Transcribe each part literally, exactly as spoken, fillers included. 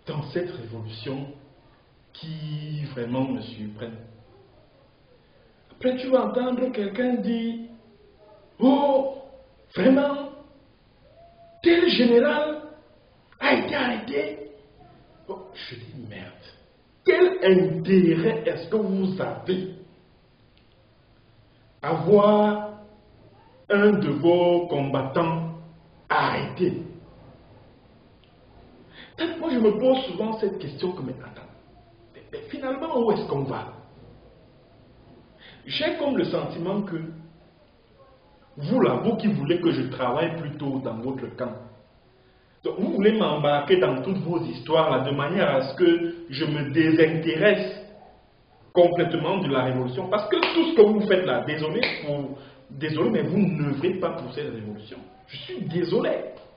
dans cette révolution qui vraiment me surprennent. Après, tu vas entendre quelqu'un dire, oh, vraiment, tel général a été arrêté. Oh, je dis, merde. Quel intérêt est-ce que vous avez à voir un de vos combattants arrêté? Moi, je me pose souvent cette question que, mais attends, mais, mais finalement, où est-ce qu'on va? J'ai comme le sentiment que vous là, vous qui voulez que je travaille plutôt dans votre camp, donc vous voulez m'embarquer dans toutes vos histoires là, de manière à ce que je me désintéresse complètement de la révolution. Parce que tout ce que vous faites là, désolé, pour, désolé mais vous n'œuvrez pas pour cette révolution. Je suis désolé.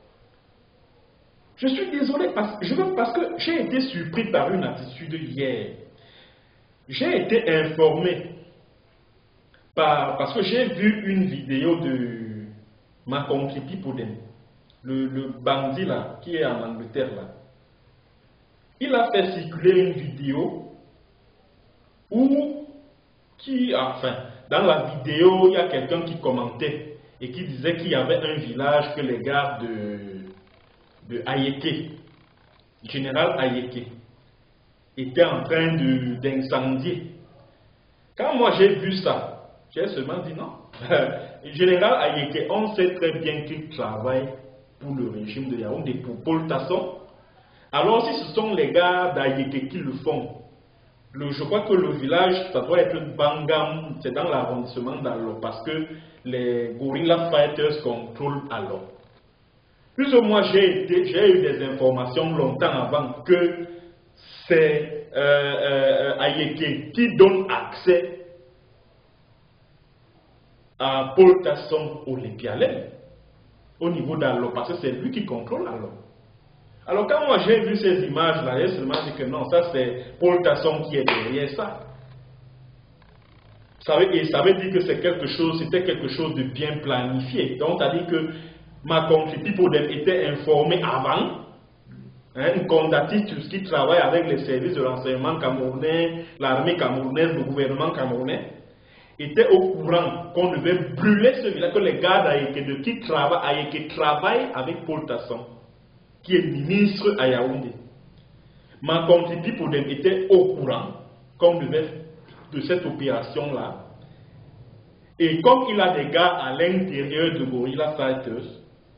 Je suis désolé parce, je veux, parce que j'ai été surpris par une attitude hier. J'ai été informé par, parce que j'ai vu une vidéo de Makontri Podem, le, le bandit là, qui est en Angleterre là. Il a fait circuler une vidéo où, qui, enfin, dans la vidéo, il y a quelqu'un qui commentait et qui disait qu'il y avait un village que les gars de, de Ayeke, général Ayeke, étaient en train d'incendier. Quand moi j'ai vu ça, j'ai seulement dit non. Général Ayeke, on sait très bien qu'il travaille pour le régime de Yaoundé, pour Paul Tasson. Alors si ce sont les gars d'Ayeke qui le font, le, je crois que le village, ça doit être Bangam, c'est dans l'arrondissement d'Allo, parce que les Gorilla Fighters contrôlent Allo. Plus ou moins, j'ai eu des informations longtemps avant que c'est euh, euh, Ayeke qui donne accès à Paul Tasson Olympialem au niveau d'Allo, parce que c'est lui qui contrôle Allo. Alors quand moi j'ai vu ces images-là, j'ai seulement dit que non, ça c'est Paul Tasson qui est derrière ça. Ça veut, et ça veut dire que c'est quelque chose, c'était quelque chose de bien planifié. Donc ça dit que Makontri Podem était informé avant, hein, une condamniste qui travaille avec les services de renseignement camerounais, l'armée camerounaise, le gouvernement camerounais, était au courant qu'on devait brûler ce village, que les gars d'Ayeke qui travaillent, Ayeke travaillent avec Paul Tasson, qui est ministre à Yaoundé. Makontri Podem était au courant qu'on devait de cette opération-là. Et comme il a des gars à l'intérieur de Gorilla Fighters,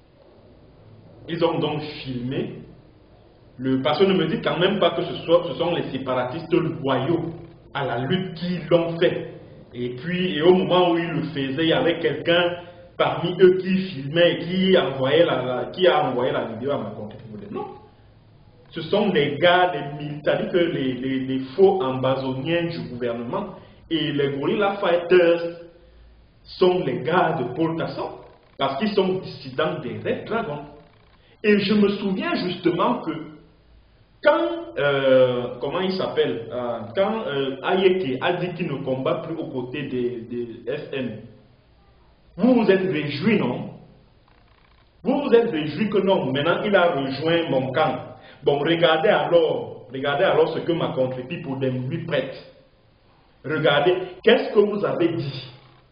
ils ont donc filmé. Le, parce que ne me dit quand même pas que ce, soit, ce sont les séparatistes loyaux à la lutte qui l'ont fait. Et puis, et au moment où ils le faisaient, il y avait quelqu'un parmi eux qui filmait et qui, envoyait la, la, qui a envoyé la vidéo à Makontri Podem. Non. Ce sont les gars, les militaires, que les, les, les faux ambazoniens du gouvernement, et les Gorilla Fighters sont les gars de Paul Tasson, parce qu'ils sont dissidents des Red Dragons. Et je me souviens justement que quand, euh, comment il s'appelle, euh, quand euh, Ayeke a dit qu'il ne combat plus aux côtés des, des F M, vous vous êtes réjouis, non? Vous vous êtes réjouis que non, maintenant il a rejoint mon camp. Bon, regardez alors, regardez alors ce que Makontri Podem lui prête. Regardez, qu'est-ce que vous avez dit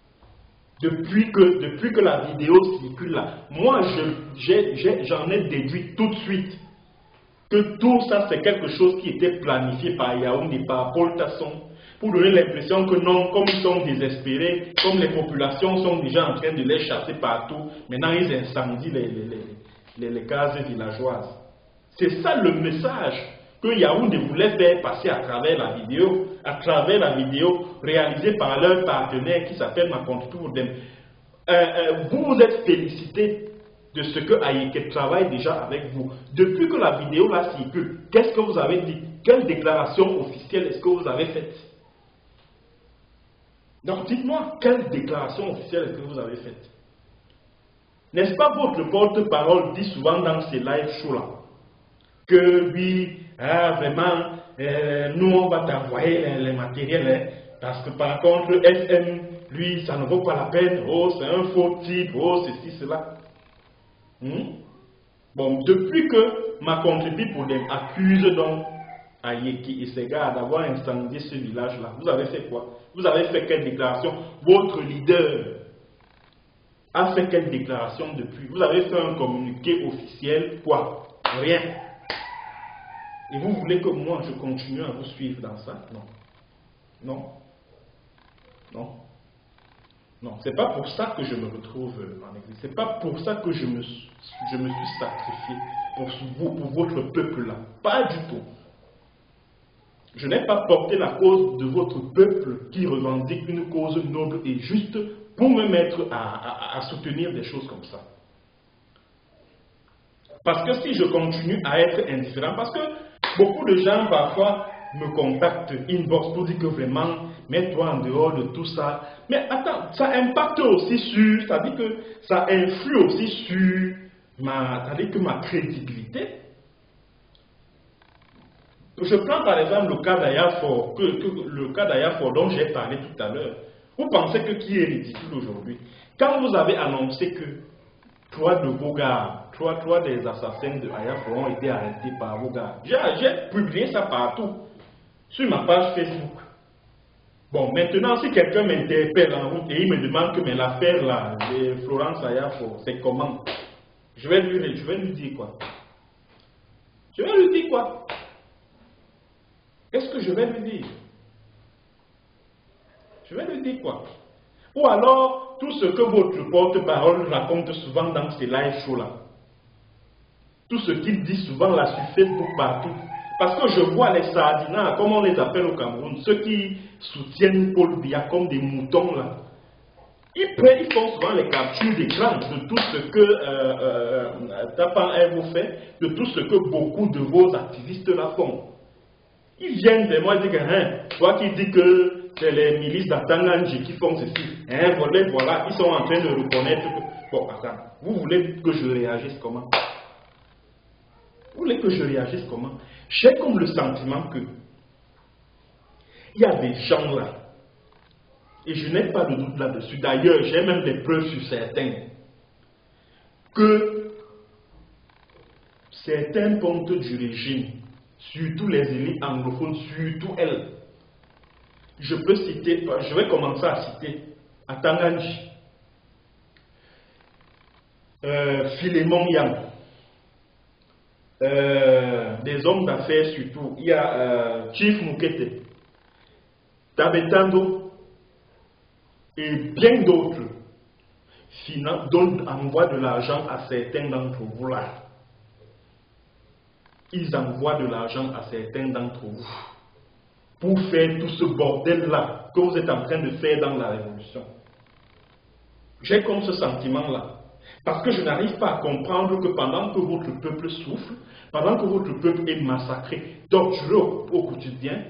depuis que, depuis que la vidéo circule là? Moi, j'en ai, ai déduit tout de suite que tout ça, c'est quelque chose qui était planifié par Yaoundé, par Paul Tasson, pour donner l'impression que non, comme ils sont désespérés, comme les populations sont déjà en train de les chasser partout, maintenant ils incendient les, les, les, les, les cases villageoises. C'est ça le message que Yaoundé voulait faire passer à travers la vidéo, à travers la vidéo réalisée par leur partenaire qui s'appelle Makontri Podem. Euh, euh, vous vous êtes félicité de ce que Ayeke travaille déjà avec vous. Depuis que la vidéo là circule, qu'est-ce que vous avez dit? Quelle déclaration officielle est-ce que vous avez faite? Donc dites-moi, quelle déclaration officielle est-ce que vous avez faite? N'est-ce pas votre porte-parole dit souvent dans ces live shows là que oui, ah, vraiment, euh, nous on va t'envoyer les, les matériels, hein, parce que par contre, F M, lui, ça ne vaut pas la peine, oh, c'est un faux type, oh, ceci, cela. Hmm? Bon, depuis que Macron People accuse donc Ayeki et ses gars d'avoir incendié ce village-là, vous avez fait quoi? Vous avez fait quelle déclaration? Votre leader a fait quelle déclaration depuis? Vous avez fait un communiqué officiel, quoi? Rien. Et vous voulez que moi je continue à vous suivre dans ça? Non. Non. Non. Non. C'est pas pour ça que je me retrouve en exil. C'est pas pour ça que je me, je me suis sacrifié pour vous, pour votre peuple-là. Pas du tout. Je n'ai pas porté la cause de votre peuple qui revendique une cause noble et juste pour me mettre à, à, à soutenir des choses comme ça. Parce que si je continue à être indifférent, parce que beaucoup de gens parfois me contactent inbox pour dire que vraiment, mets-toi en dehors de tout ça. Mais attends, ça impacte aussi sur, ça dit que ça influe aussi sur ma, ça dit que ma crédibilité. Je prends par exemple le cas d'Ayafor, que, que, le cas d'Ayafor dont j'ai parlé tout à l'heure. Vous pensez que qui est ridicule aujourd'hui? Quand vous avez annoncé que trois de vos gars, trois, trois des assassins de Ayafor ont été arrêtés par vos gars, j'ai publié ça partout, sur ma page Facebook. Bon, maintenant, si quelqu'un m'interpelle en route et il me demande que mais l'affaire là, de Florence Ayafor, c'est comment? Je vais lui, je vais lui dire quoi? Je vais lui dire quoi? Qu'est-ce que je vais lui dire? Je vais lui dire quoi? Ou alors, tout ce que votre porte-parole raconte souvent dans ces live shows-là. Tout ce qu'il dit souvent là sur Facebook partout. Parce que je vois les sardinats, comme on les appelle au Cameroun, ceux qui soutiennent Paul Biya comme des moutons là. Ils, prennent, ils font souvent les captures d'écran de tout ce que euh, euh, Tapan vous fait, de tout ce que beaucoup de vos activistes là font. Ils viennent de moi et disent que, hein, toi qui dis que c'est les milices d'Atanganji qui font ceci, hein, voilà, voilà, ils sont en train de reconnaître que... Bon, attends, vous voulez que je réagisse comment? Vous voulez que je réagisse comment? J'ai comme le sentiment que il y a des gens là, et je n'ai pas de doute là-dessus, d'ailleurs, j'ai même des preuves sur certains, que certains pontes du régime, surtout les élites anglophones, surtout elles. Je peux citer, je vais commencer à citer Atanganji, euh, Philémon Yang, euh, des hommes d'affaires surtout. Il y a euh, Chief Mukete, Tabetando et bien d'autres donnent, envoient de l'argent à certains d'entre vous là. Ils envoient de l'argent à certains d'entre vous pour faire tout ce bordel-là que vous êtes en train de faire dans la révolution. J'ai comme ce sentiment-là. Parce que je n'arrive pas à comprendre que pendant que votre peuple souffre, pendant que votre peuple est massacré, torturé au, au quotidien,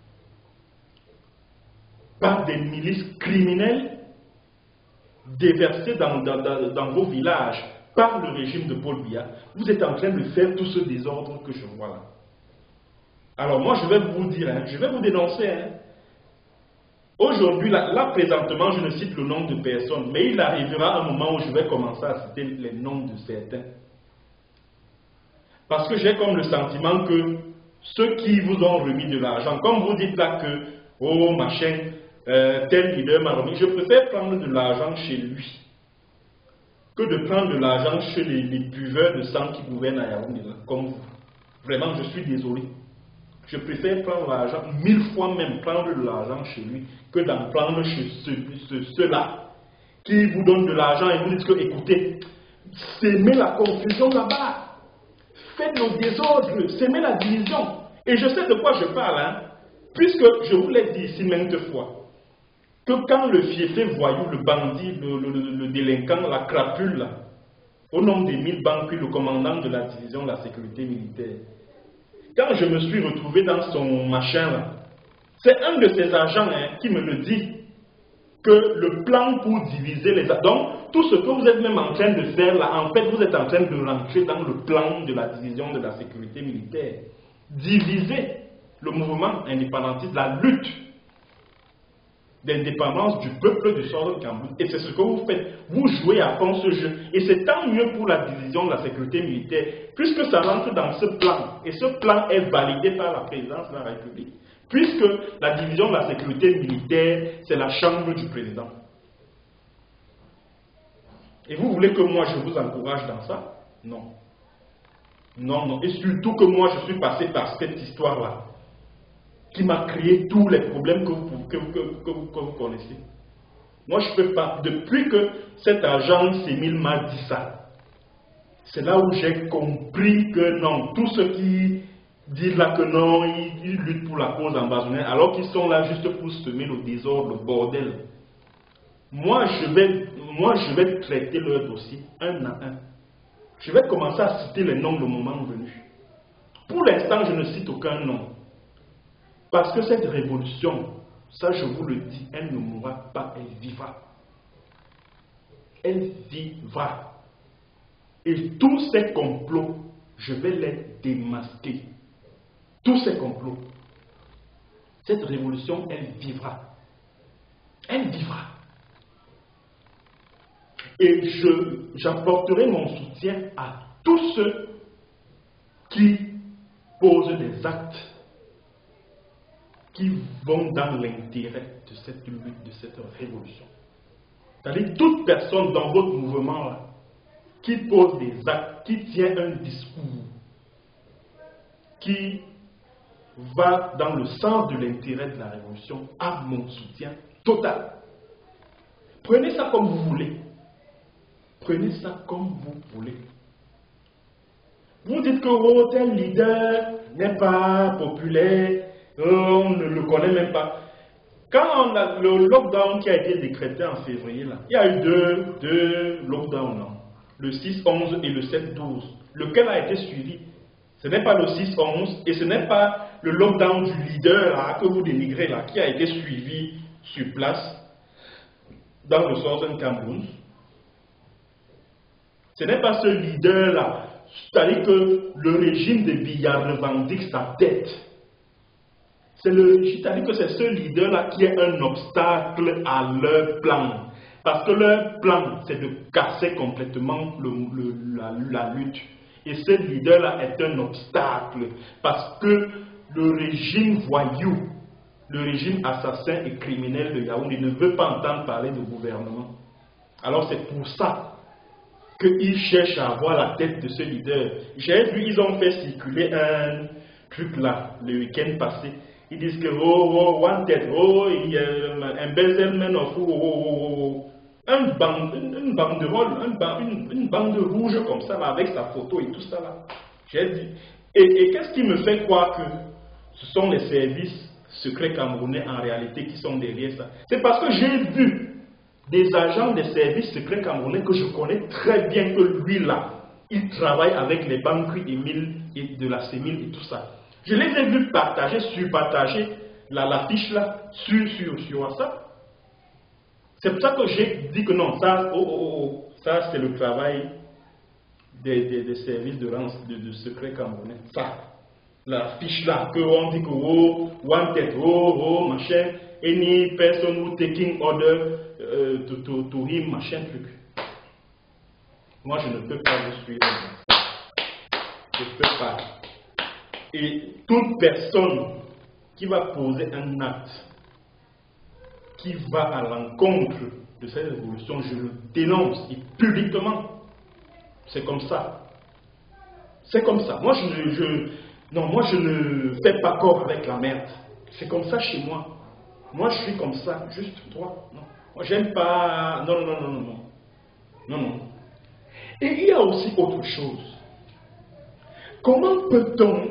par des milices criminelles déversées dans, dans, dans, dans vos villages, par le régime de Paul Biya, vous êtes en train de faire tout ce désordre que je vois là. Alors moi je vais vous dire, hein, je vais vous dénoncer. Hein. Aujourd'hui, là, là présentement, je ne cite le nom de personne, mais il arrivera un moment où je vais commencer à citer les noms de certains. Parce que j'ai comme le sentiment que ceux qui vous ont remis de l'argent, comme vous dites là que, oh machin, euh, tel leader m'a remis, je préfère prendre de l'argent chez lui que de prendre de l'argent chez les, les buveurs de sang qui gouvernent à Yaoundé, comme vous. Vraiment, je suis désolé. Je préfère prendre l'argent, mille fois même prendre de l'argent chez lui, que d'en prendre chez ceux-là qui vous donnent de l'argent et vous disent que, écoutez, s'aimer la confusion là-bas, faites le désordre, s'aimer la division. Et je sais de quoi je parle, hein, puisque je vous l'ai dit ici maintes fois, que quand le fiefé voyou, le bandit, le, le, le, le délinquant, la crapule, là, au nom des mille banques, puis le commandant de la division de la sécurité militaire, quand je me suis retrouvé dans son machin là, c'est un de ses agents hein, qui me le dit que le plan pour diviser les... Donc, tout ce que vous êtes même en train de faire là, en fait, vous êtes en train de rentrer dans le plan de la division de la sécurité militaire. Diviser le mouvement indépendantiste, la lutte d'indépendance du peuple du Southern Cameroun. Et c'est ce que vous faites. Vous jouez à fond ce jeu. Et c'est tant mieux pour la division de la sécurité militaire, puisque ça rentre dans ce plan. Et ce plan est validé par la présidence de la République. Puisque la division de la sécurité militaire, c'est la chambre du président. Et vous voulez que moi je vous encourage dans ça? Non. Non, non. Et surtout que moi je suis passé par cette histoire-là, qui m'a créé tous les problèmes que vous, que, que, que, vous, que vous connaissez. Moi je peux pas. Depuis que cet agent Sémile m'a dit ça, c'est là où j'ai compris que non, tous ceux qui disent là que non, ils, ils luttent pour la cause amazonienne, alors qu'ils sont là juste pour semer le désordre, le bordel. Moi je vais, moi, je vais traiter leur dossier un à un. Je vais commencer à citer les noms le moment venu. Pour l'instant, je ne cite aucun nom. Parce que cette révolution, ça je vous le dis, elle ne mourra pas, elle vivra. Elle vivra. Et tous ces complots, je vais les démasquer. Tous ces complots. Cette révolution, elle vivra. Elle vivra. Et j'apporterai mon soutien à tous ceux qui posent des actes qui vont dans l'intérêt de cette lutte, de cette révolution. C'est-à-dire toute personne dans votre mouvement là, qui pose des actes, qui tient un discours, qui va dans le sens de l'intérêt de la révolution, a mon soutien total. Prenez ça comme vous voulez. Prenez ça comme vous voulez. Vous dites que oh, tel leader n'est pas populaire, on ne le connaît même pas. Quand on a le lockdown qui a été décrété en février, là, il y a eu deux, deux lockdowns, là, le six onze et le sept douze. Lequel a été suivi? Ce n'est pas le six onze et ce n'est pas le lockdown du leader là, que vous dénigrez là, qui a été suivi sur place dans le Southern Cameroun. Ce n'est pas ce leader là, c'est-à-dire que le régime de Biya revendique sa tête. C'est-à-dire que c'est ce leader-là qui est un obstacle à leur plan. Parce que leur plan, c'est de casser complètement le, le, la, la lutte. Et ce leader-là est un obstacle. Parce que le régime voyou, le régime assassin et criminel de Yaoundé ne veut pas entendre parler de gouvernement. Alors c'est pour ça qu'ils cherchent à avoir la tête de ce leader. J'ai vu, ils ont fait circuler un truc là, le week-end passé. Ils disent que, oh, oh, one tête, oh, il y a un embezzlement of, oh, oh, oh, oh. Un bande, une, une banderole, un bande, une, une bande rouge comme ça, là, avec sa photo et tout ça, là. J'ai dit. Et, et qu'est-ce qui me fait croire que ce sont les services secrets camerounais en réalité qui sont derrière ça? C'est parce que j'ai vu des agents des services secrets camerounais que je connais très bien que lui, là, il travaille avec les banques Émile et de la Sémile et tout ça. Je les ai vus partager, surpartager la, la fiche là sur, sur, sur WhatsApp. C'est pour ça que j'ai dit que non, ça, oh, oh, oh, ça c'est le travail des, des, des services de, de, de secret camerounais. Ça, la fiche là, que on dit que oh, one tête, oh, oh, machin, any person who taking order uh, to, to, to him, machin truc. Moi je ne peux pas vous suivre. Je ne peux pas. Et toute personne qui va poser un acte qui va à l'encontre de cette révolution, je le dénonce et publiquement. C'est comme ça. C'est comme ça. Moi, je ne, je, non, moi, je ne fais pas corps avec la merde. C'est comme ça chez moi. Moi, je suis comme ça, juste toi. Non. Moi, j'aime pas. Non, non, non, non, non. Non, non. Et il y a aussi autre chose. Comment peut-on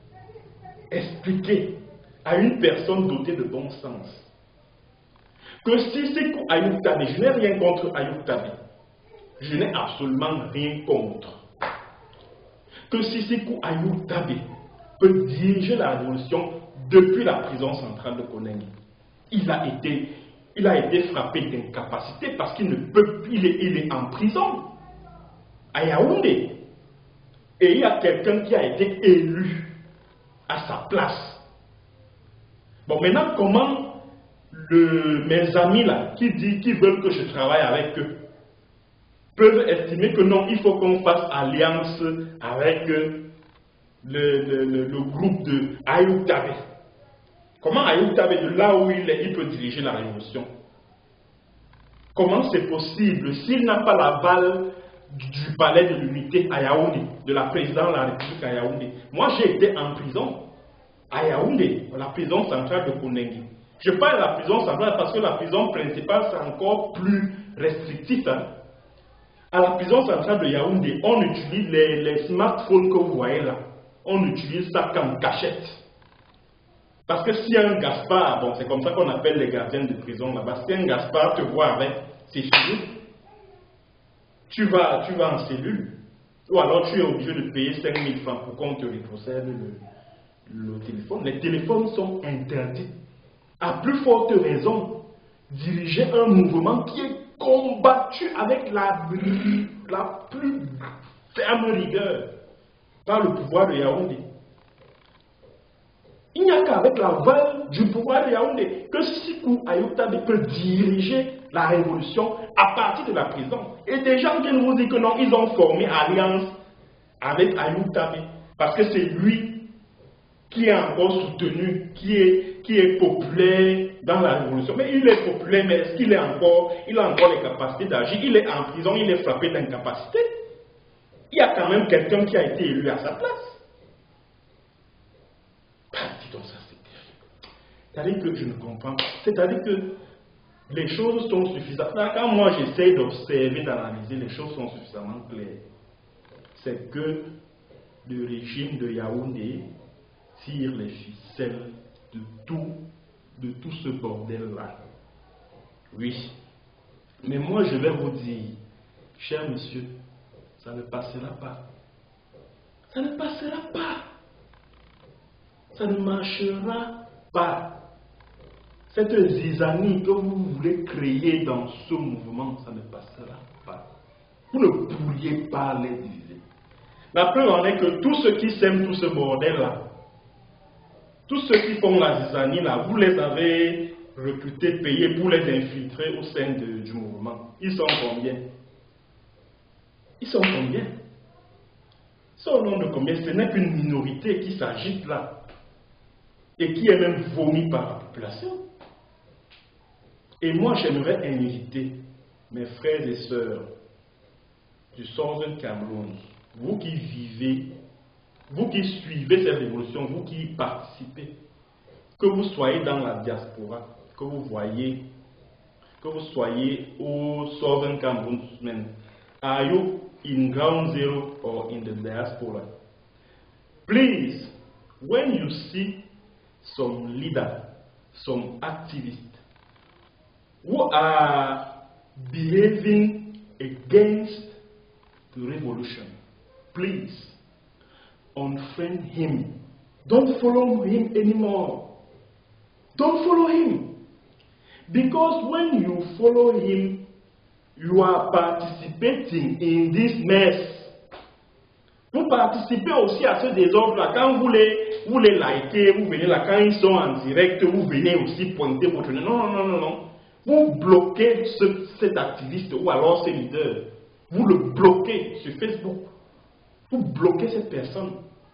expliquer à une personne dotée de bon sens que si c'est Ayoub Tabé, je n'ai rien contre Ayoub Tabé, je n'ai absolument rien contre, que si c'est Ayoub Tabé peut diriger la révolution depuis la prison centrale de Konengi, il a été, il a été frappé d'incapacité parce qu'il ne peut, il est, il est en prison à Yaoundé et il y a quelqu'un qui a été élu à sa place. Bon, maintenant, comment le, mes amis là, qui, dit, qui veulent que je travaille avec eux, peuvent estimer que non, il faut qu'on fasse alliance avec le, le, le, le groupe de Ayub Tabe. Comment Ayub Tabe, de là où il est, il peut diriger la révolution? Comment c'est possible s'il n'a pas l'aval du palais de l'unité à Yaoundé, de la présidence de la République à Yaoundé? Moi, j'ai été en prison à Yaoundé, la prison centrale de Konengi. Je parle de la prison centrale parce que la prison principale, c'est encore plus restrictif. Hein. À la prison centrale de Yaoundé, on utilise les, les smartphones que vous voyez là. On utilise ça comme cachette. Parce que si un Gaspard, bon, c'est comme ça qu'on appelle les gardiens de prison là-bas, si un Gaspard te voit avec ses filles, tu vas, tu vas en cellule. Ou alors tu es obligé de payer cinq mille francs pour qu'on te repossède le, le téléphone. Les téléphones sont interdits. À plus forte raison, diriger un mouvement qui est combattu avec la, la plus ferme rigueur par le pouvoir de Yaoundé. Il n'y a qu'avec l'aval du pouvoir de Yaoundé que Sikou Ayub Tabe peut diriger la révolution à partir de la prison. Et des gens viennent vous dire que non, ils ont formé alliance avec Ayub Tabe parce que c'est lui qui est encore soutenu, qui est, qui est populaire dans la révolution. Mais il est populaire, mais est-ce qu'il est encore, il a encore les capacités d'agir? Il est en prison, il est frappé d'incapacité. Il y a quand même quelqu'un qui a été élu à sa place. Donc ça c'est terrible. C'est-à-dire que je ne comprends pas. C'est-à-dire que les choses sont suffisamment. Quand moi j'essaie d'observer, d'analyser, les choses sont suffisamment claires. C'est que le régime de Yaoundé tire les ficelles de tout, de tout ce bordel-là. Oui. Mais moi je vais vous dire, cher monsieur, ça ne passera pas. Ça ne passera pas. Ça ne marchera pas. Cette zizanie que vous voulez créer dans ce mouvement, ça ne passera pas. Vous ne pourriez pas les diviser. La preuve en est que tous ceux qui sèment tout ce bordel-là, tous ceux qui font la zizanie là, vous les avez recrutés, payés pour les infiltrer au sein de, du mouvement. Ils sont combien? Ils sont combien? Ils sont au nombre de combien? Ce n'est qu'une minorité qui s'agite là. Et qui est même vomi par la population. Et moi, j'aimerais inviter mes frères et sœurs du Southern Cameroun, vous qui vivez, vous qui suivez cette révolution, vous qui y participez, que vous soyez dans la diaspora, que vous voyez, que vous soyez au Southern Cameroun, are you in ground zero or in the diaspora? Please, when you see some leaders, some activists who are behaving against the revolution, please unfriend him. Don't follow him anymore. Don't follow him. Because when you follow him, you are participating in this mess. Vous participez aussi à ce désordre-là. Quand vous les, vous les likez, vous venez là, quand ils sont en direct, vous venez aussi pointer votre nez. Non, non, non, non, non. Vous bloquez ce, cet activiste ou alors ce leader. Vous le bloquez sur Facebook. Vous bloquez cette personne.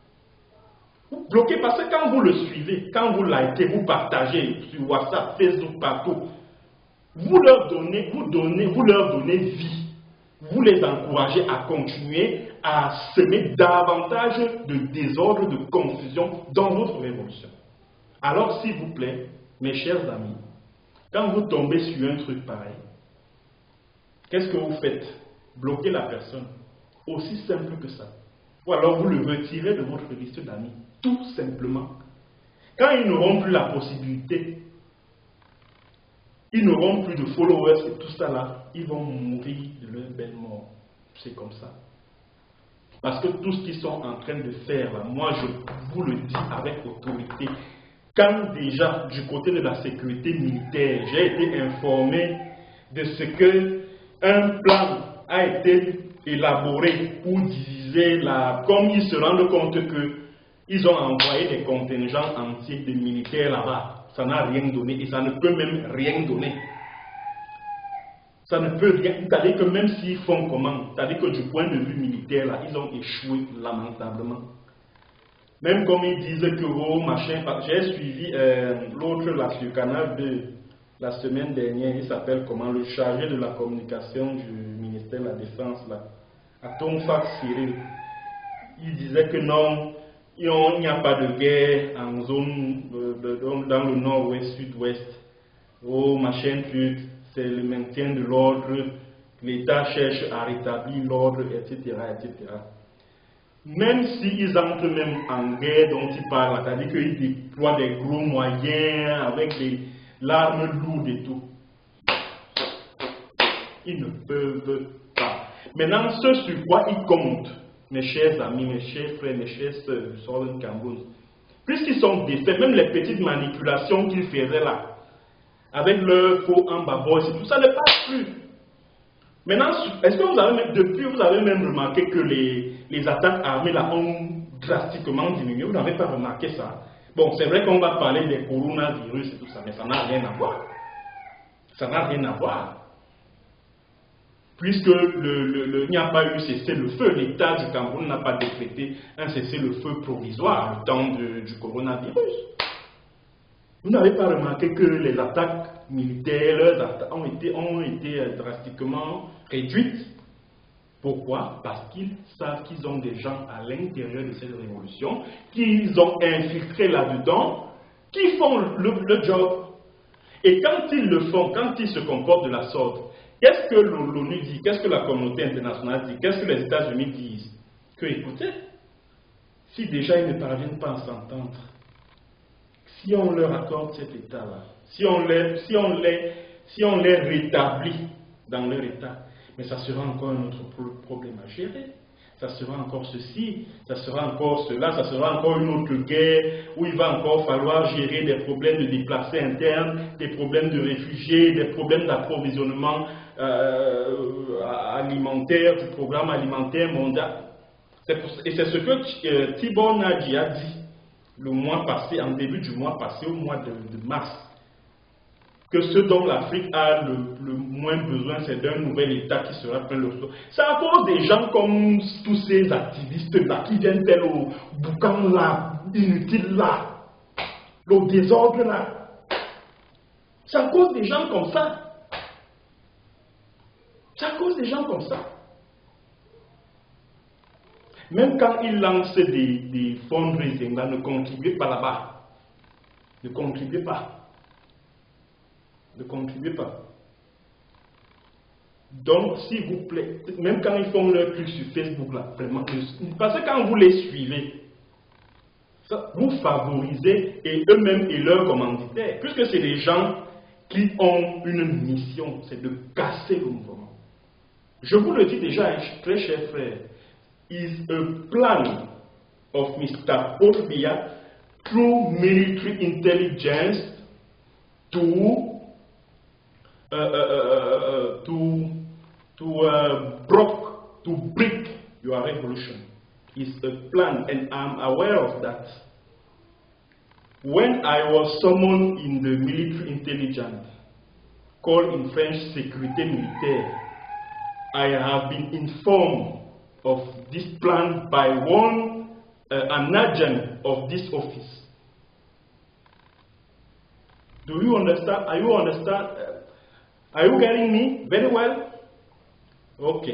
Vous bloquez parce que quand vous le suivez, quand vous likez, vous partagez sur WhatsApp, Facebook, partout, vous leur donnez, vous donnez, vous leur donnez vie. Vous les encouragez à continuer à semer davantage de désordre, de confusion dans votre révolution. Alors, s'il vous plaît, mes chers amis, quand vous tombez sur un truc pareil, qu'est-ce que vous faites? Bloquez la personne. Aussi simple que ça. Ou alors vous le retirez de votre liste d'amis. Tout simplement. Quand ils n'auront plus la possibilité, ils n'auront plus de followers et tout ça là, ils vont mourir de leur belle mort. C'est comme ça. Parce que tout ce qu'ils sont en train de faire là, moi je vous le dis avec autorité. Quand déjà du côté de la sécurité militaire, j'ai été informé de ce que un plan a été élaboré pour diviser la... Comme ils se rendent compte que ils ont envoyé des contingents entiers de militaires là-bas. ça n'a rien donné et ça ne peut même rien donner. Ça ne peut rien, c'est-à-dire que même s'ils font comment, c'est-à-dire que du point de vue militaire, là, ils ont échoué lamentablement. Même comme ils disent que vos machins, j'ai suivi euh, l'autre là sur Canal deux la semaine dernière, il s'appelle comment, le chargé de la communication du ministère de la Défense là, Atonfak Cyril. Il disait que non, il n'y a pas de guerre en zone de, de, de, dans le nord-ouest, sud-ouest. Oh, machin truc, c'est le maintien de l'ordre, l'État cherche à rétablir l'ordre, et cetera, et cetera. Même s'ils entrent même en guerre dont ils parlent, c'est-à-dire qu'ils déploient des gros moyens avec des l'arme lourde et tout, ils ne peuvent pas. Maintenant, ce sur quoi ils comptent, mes chers amis, mes chers frères, mes chers sœurs du Southern Cameroun, puisqu'ils sont défaits, même les petites manipulations qu'ils faisaient là, avec leur faux embabord, tout ça ne passe plus. Maintenant, est-ce que vous avez même, depuis, vous avez même remarqué que les, les attaques armées là ont drastiquement diminué? Vous n'avez pas remarqué ça? Bon, c'est vrai qu'on va parler des coronavirus et tout ça, mais ça n'a rien à voir. Ça n'a rien à voir. Puisque le, le, le, il n'y a pas eu cessez-le-feu, l'État du Cameroun n'a pas décrété un cessez-le-feu provisoire au temps de, du coronavirus. Vous n'avez pas remarqué que les attaques militaires ont été, ont été drastiquement réduites? Pourquoi? Parce qu'ils savent qu'ils ont des gens à l'intérieur de cette révolution, qu'ils ont infiltrés là-dedans, qui font le, le job. Et quand ils le font, quand ils se comportent de la sorte, qu'est-ce que l'ONU dit? Qu'est-ce que la communauté internationale dit? Qu'est-ce que les États-Unis disent? Que écoutez, si déjà ils ne parviennent pas à s'entendre, si on leur accorde cet état-là, si on les, si on les, si on les rétablit dans leur état, mais ça sera encore un autre problème à gérer. Ça sera encore ceci, ça sera encore cela, ça sera encore une autre guerre où il va encore falloir gérer des problèmes de déplacés internes, des problèmes de réfugiés, des problèmes d'approvisionnement euh, alimentaire, du programme alimentaire mondial. Et c'est ce que euh, Tibor Nadji a dit le mois passé, en début du mois passé, au mois de, de mars. Que ce dont l'Afrique a le, le moins besoin, c'est d'un nouvel État qui sera plein de choses. C'est à cause des gens comme tous ces activistes-là qui viennent faire le boucan là, inutile là, le désordre là. C'est à cause des gens comme ça. C'est à cause des gens comme ça. Même quand ils lancent des, des fundraising, là, ne contribuez pas là-bas. Ne contribuez pas. Ne contribuez pas. Donc, s'il vous plaît, même quand ils font leur truc sur Facebook, là, vraiment, parce que quand vous les suivez, ça, vous favorisez et eux-mêmes et leurs commanditaires, puisque c'est des gens qui ont une mission, c'est de casser le mouvement. Je vous le dis déjà, très chers frères, is a plan of Mister Paul Biya through military intelligence to Uh, uh, uh, uh, to to uh, broke to break your revolution. It's a plan, and I'm aware of that. When I was summoned in the military intelligence, called in French sécurité militaire, I have been informed of this plan by one uh, an agent of this office. Do you understand? Are you understand? Uh, Are you getting me very well? Ok.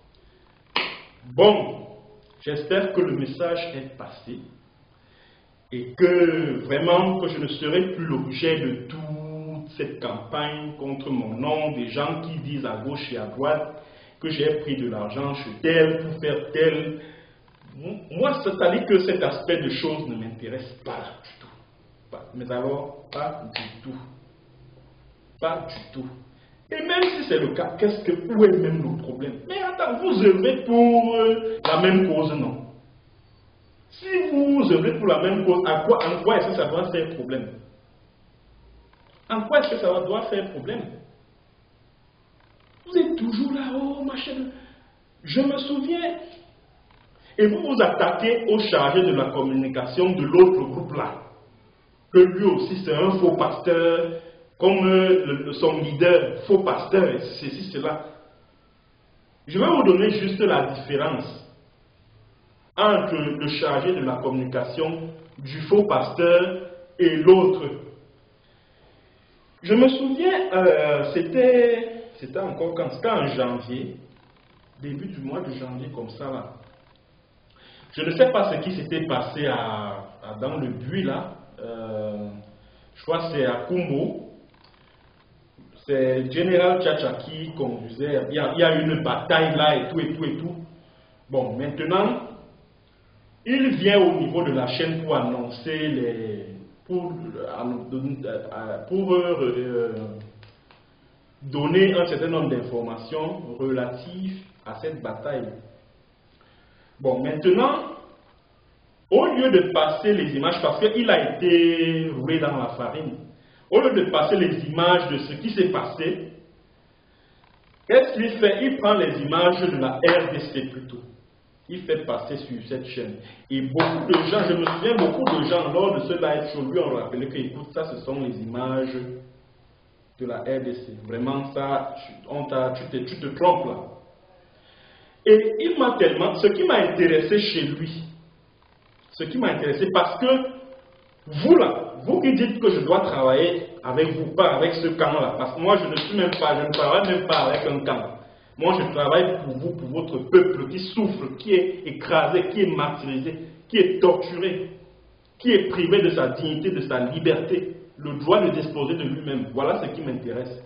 Bon, j'espère que le message est passé et que vraiment que je ne serai plus l'objet de toute cette campagne contre mon nom, des gens qui disent à gauche et à droite que j'ai pris de l'argent chez tel pour faire tel. Moi, c'est-à-dire que cet aspect de choses ne m'intéresse pas du tout. Pas. Mais alors, pas du tout. Pas du tout. Et même si c'est le cas, qu'est-ce que, où est même le problème? Mais attends, vous œuvrez pour euh, la même cause, non? Si vous œuvrez pour la même cause, à quoi, en quoi est-ce que ça doit faire problème? En quoi est-ce que ça doit faire problème? Vous êtes toujours là, oh machin. Je me souviens. Et vous vous attaquez au chargé de la communication de l'autre groupe là. que lui aussi c'est un faux pasteur, comme euh, le, son leader, faux pasteur, et ceci, cela. Je vais vous donner juste la différence entre le chargé de la communication du faux pasteur et l'autre. Je me souviens, euh, c'était c'était encore quand c'était en janvier, début du mois de janvier comme ça là. Je ne sais pas ce qui s'était passé à, à, dans le buis là. Euh, je crois que c'est à Kumbo. C'est Général Tchatcha qui conduisait. Il y, a, il y a une bataille là et tout et tout et tout. Bon, maintenant, il vient au niveau de la chaîne pour annoncer les. pour, pour euh, donner un certain nombre d'informations relatives à cette bataille. Bon, maintenant, au lieu de passer les images, parce qu'il a été roulé dans la farine, au lieu de passer les images de ce qui s'est passé, qu'est-ce qu'il fait? Il prend les images de la R D C plutôt. Il fait passer sur cette chaîne. Et beaucoup de gens, je me souviens, beaucoup de gens, lors de ce live show, lui ont rappelé que, écoute, ça, ce sont les images de la R D C. Vraiment, ça, on tu, te, tu te trompes là. Et il m'a tellement, ce qui m'a intéressé chez lui, ce qui m'a intéressé, parce que vous là, vous qui dites que je dois travailler avec vous, pas avec ce camp-là, parce que moi je ne suis même pas, je ne travaille même pas avec un camp. Moi je travaille pour vous, pour votre peuple qui souffre, qui est écrasé, qui est martyrisé, qui est torturé, qui est privé de sa dignité, de sa liberté, le droit de disposer de lui-même. Voilà ce qui m'intéresse.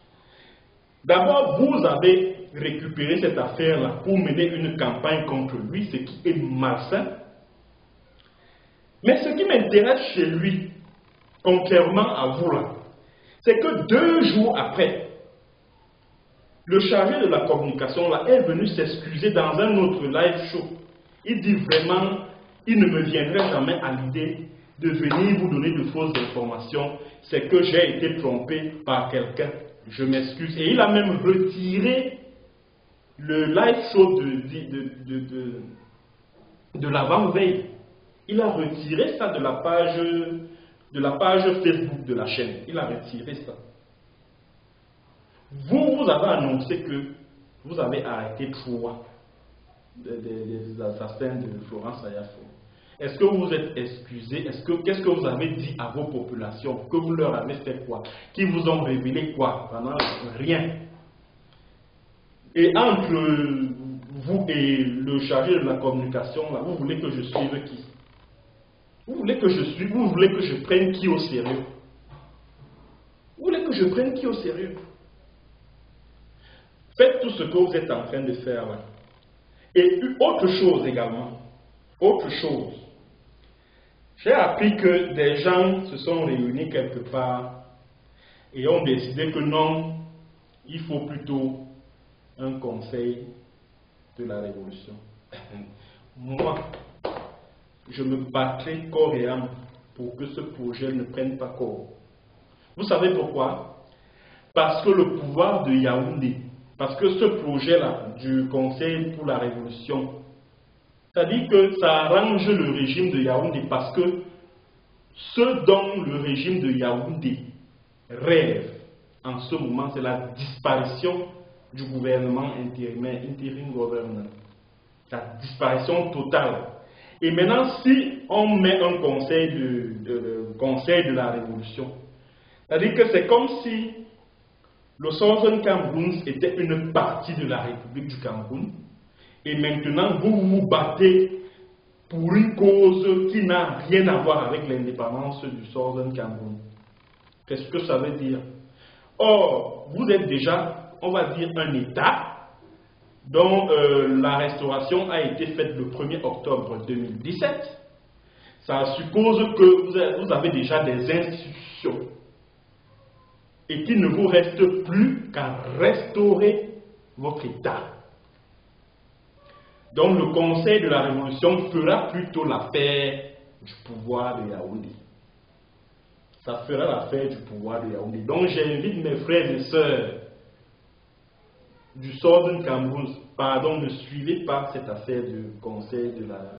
D'abord, vous avez récupéré cette affaire-là pour mener une campagne contre lui, ce qui est malsain. Mais ce qui m'intéresse chez lui, contrairement à vous là, c'est que deux jours après, le chargé de la communication là est venu s'excuser dans un autre live show. Il dit vraiment, il ne me viendrait jamais à l'idée de venir vous donner de fausses informations. C'est que j'ai été trompé par quelqu'un. Je m'excuse. Et il a même retiré le live show de, de, de, de, de l'avant-veille. Il a retiré ça de la page de la page Facebook de la chaîne. Il a retiré ça. Vous, vous avez annoncé que vous avez arrêté trois des, des, des assassins de Florence Ayafo. Est-ce que vous êtes excusé? Est-ce que qu'est-ce que vous avez dit à vos populations? Que vous leur avez fait quoi? Qui vous ont révélé quoi? Vraiment rien. Et entre vous et le chargé de la communication, là, vous voulez que je suive qui? Vous voulez que je suive? Vous voulez que je prenne qui au sérieux? Vous voulez que je prenne qui au sérieux? Faites tout ce que vous êtes en train de faire là. Et autre chose également, autre chose. J'ai appris que des gens se sont réunis quelque part et ont décidé que non, il faut plutôt un conseil de la révolution. Moi, je me battrai corps et âme pour que ce projet ne prenne pas corps. Vous savez pourquoi? Parce que le pouvoir de Yaoundé, parce que ce projet-là du Conseil pour la Révolution, c'est-à-dire que ça arrange le régime de Yaoundé parce que ce dont le régime de Yaoundé rêve en ce moment, c'est la disparition du gouvernement intérimaire, interim government. La disparition totale. Et maintenant, si on met un conseil de, de, de, conseil de la Révolution, c'est-à-dire que c'est comme si le Southern Cameroun était une partie de la République du Cameroun, et maintenant vous vous battez pour une cause qui n'a rien à voir avec l'indépendance du Southern Cameroun. Qu'est-ce que ça veut dire? Or, vous êtes déjà, on va dire, un État dont euh, la restauration a été faite le premier octobre deux mille dix-sept. Ça suppose que vous avez déjà des institutions et qu'il ne vous reste plus qu'à restaurer votre État. Donc le Conseil de la Révolution fera plutôt l'affaire du pouvoir de Yaoundé. Ça fera l'affaire du pouvoir de Yaoundé. Donc j'invite mes frères et sœurs du Southern Cameroun, pardon, ne suivez pas cette affaire du Conseil de la